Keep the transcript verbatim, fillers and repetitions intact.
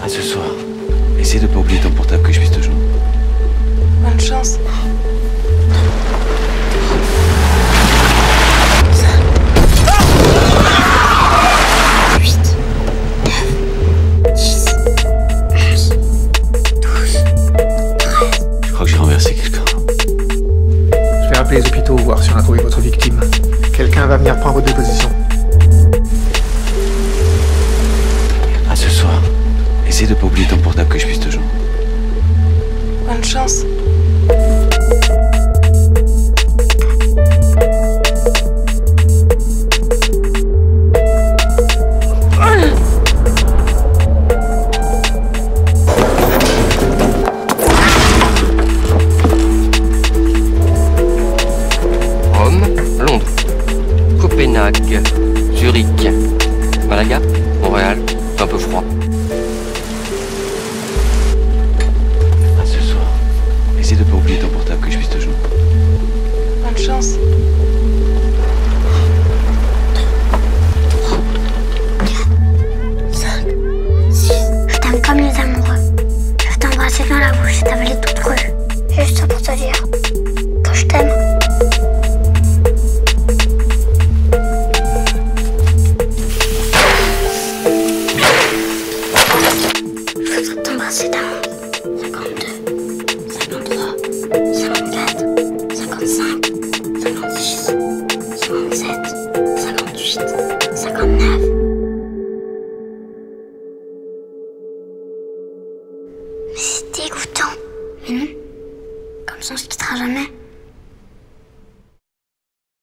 À ce soir. Essaye de pas oublier ton portable que je puisse te joindre. Bonne chance. Je crois que j'ai renversé quelqu'un. Je vais appeler les hôpitaux, voir si on a trouvé votre victime. Quelqu'un va venir prendre des positions. À ce soir. Essaye de pas oublier ton portable que je puisse te joindre. Bonne chance. Rome, Londres, Copenhague, Zurich, Malaga, Montréal, c'est un peu froid. À ce soir. Essaye de pas oublier ton portable que je puisse te joindre. Bonne chance.